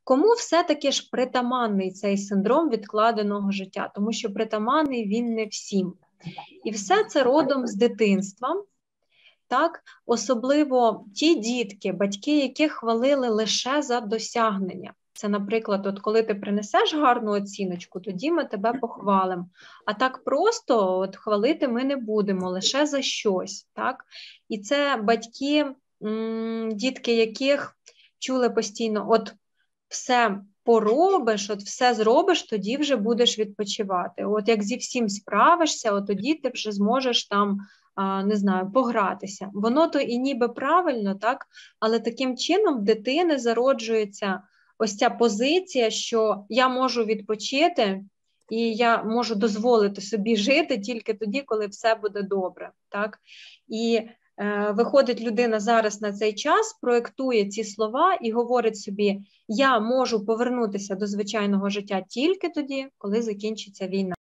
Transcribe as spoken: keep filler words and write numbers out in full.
Кому все-таки ж притаманний цей синдром відкладеного життя? Тому що притаманний він не всім. І все це родом з дитинства. Так? Особливо ті дітки, батьки яких хвалили лише за досягнення. Це, наприклад, от коли ти принесеш гарну оціночку, тоді ми тебе похвалимо. А так просто от хвалити ми не будемо, лише за щось. Так? І це батьки, м- дітки, яких чули постійно, от все поробиш, от все зробиш, тоді вже будеш відпочивати. От як зі всім справишся, от тоді ти вже зможеш там, не знаю, погратися. Воно то і ніби правильно, так? Але таким чином в дитини зароджується ось ця позиція, що я можу відпочити і я можу дозволити собі жити тільки тоді, коли все буде добре, так? І е, виходить людина зараз на цей час, проєктує ці слова і говорить собі, я можу повернутися до звичайного життя тільки тоді, коли закінчиться війна.